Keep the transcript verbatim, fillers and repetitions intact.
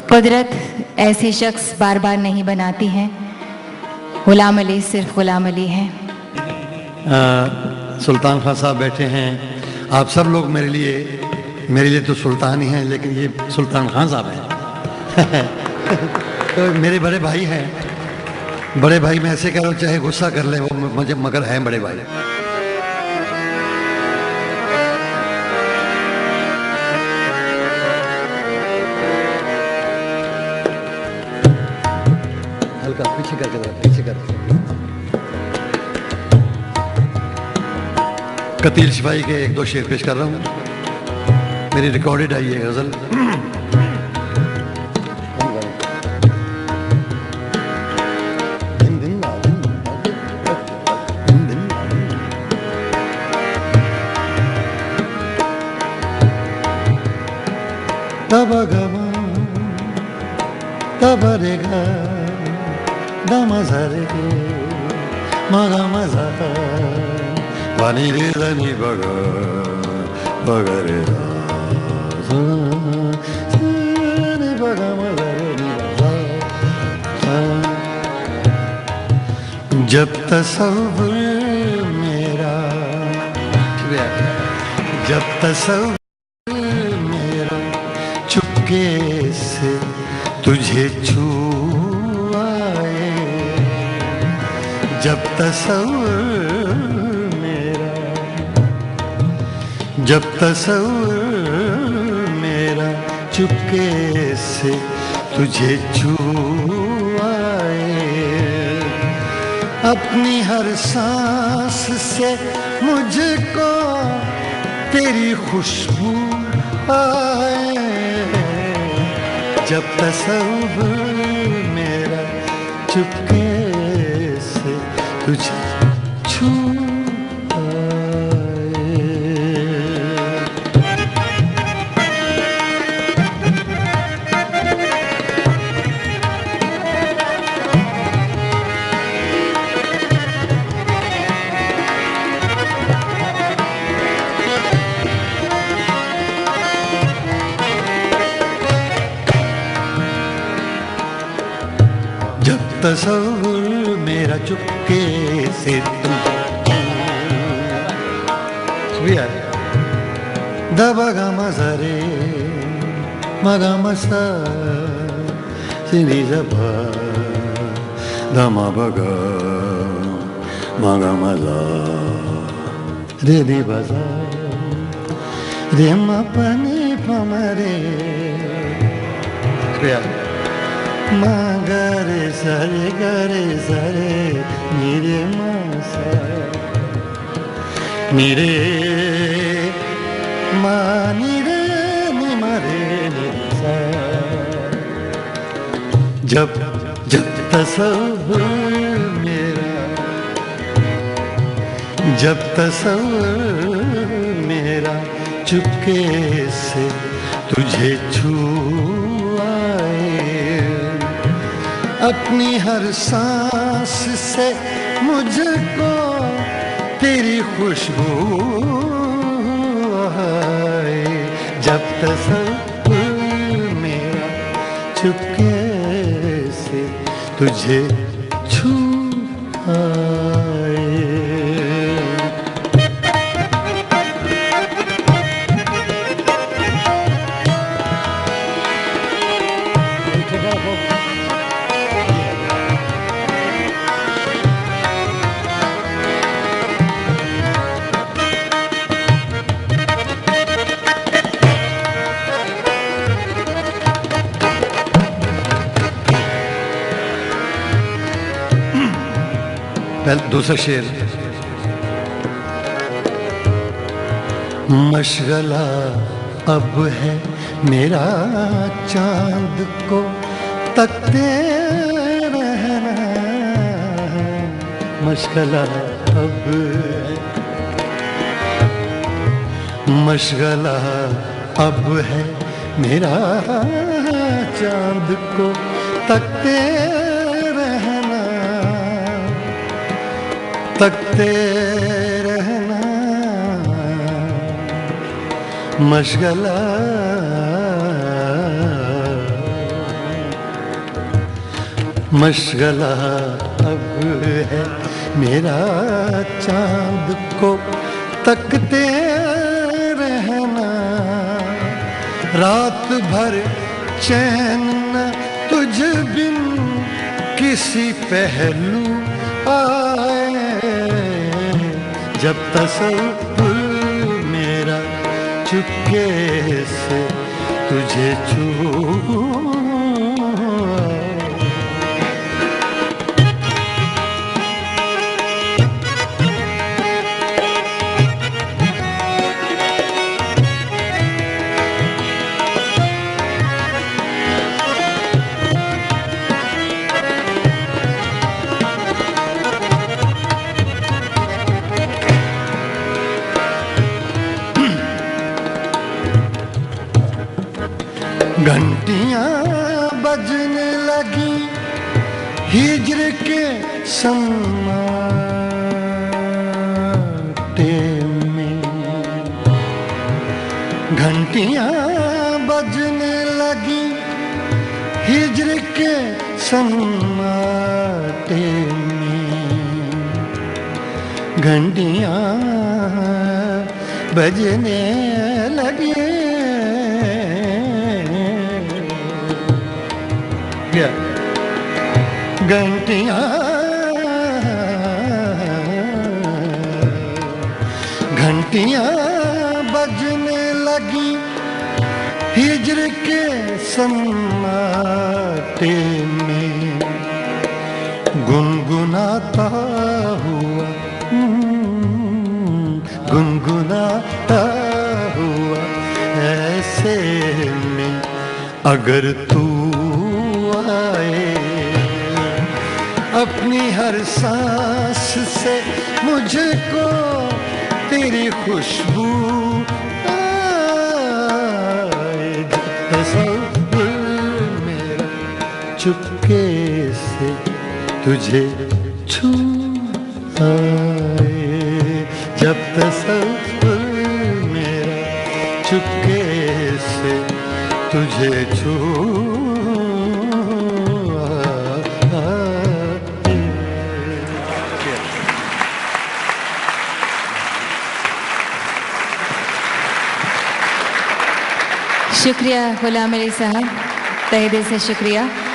कुदरत ऐसे शख्स बार बार नहीं बनाती है, गुलाम अली सिर्फ गुलाम अली है। सुल्तान खान साहब बैठे हैं। आप सब लोग मेरे लिए मेरे लिए तो सुल्तान ही हैं, लेकिन ये सुल्तान खान साहब हैं। तो मेरे बड़े भाई हैं। बड़े भाई मैं ऐसे कह रहा हूँ, चाहे गुस्सा कर ले वो मुझे, मगर हैं बड़े भाई। हल्का पीछे करके जरा पीछे करके। कतील सिपाही के एक दो शेर पेश कर रहा हूँ। मेरी रिकॉर्डेड आई है गजल। तब गमा तब रेगा दमझरे मगा मजा वानी रे धनी बगा बगरे बगा मजा। जब तसव्वुर मेरा जब तसव्वुर चुपके से तुझे छू आए, जब तसव्वुर मेरा जब तसव्वुर मेरा चुपके से तुझे छू आए, अपनी हर सांस से मुझको तेरी खुशबू आए, जब तसव्वुर मेरा चुपके से तुझे छू तसव्वुर मेरा चुपके से तुम दबगा मजरे मगा मसा सिनी जबा दमा बगा मगा मजा रे रे बजा रे मपने पमरे मगरे सरे गरे सरे मेरे मासा मेरे मानी रे मरे सा। जब जब तसव्वुर मेरा जब तसव्वुर मेरा चुपके से तुझे छू अपनी हर सांस से मुझको तेरी खुशबू आए, जब तसव्वुर मेरा चुपके से तुझे छू आए। दूसरा शेर। मशगला अब है मेरा चांद को तकते रहना, मशगला अब है मशगला अब है मेरा चांद को तकते तकते रहना, मशगला मशगला अब है मेरा चांद को तकते रहना, रात भर चैन न तुझ बिन किसी पहलू आए, जब तसव्वुर मेरा चुपके से तुझे छू घंटियां बजने लगी हिज्र के सन्नाटे में, घंटियां बजने लगी हिज्र के सन्नाटे में, घंटियां बजने लगी घंटियां घंटियां बजने लगी हिज्र के सन्नाटे में, गुनगुनाता हुआ गुनगुनाता हुआ ऐसे में अगर तू आए, अपनी हर सांस से मुझको तेरी खुशबू आए, तसव्वुर मेरा चुपके से तुझे छू आए, जब तसव्वुर मेरा चुपके से तुझे छू शुक्रिया गुलाम अली साहब, तहे दिल से शुक्रिया।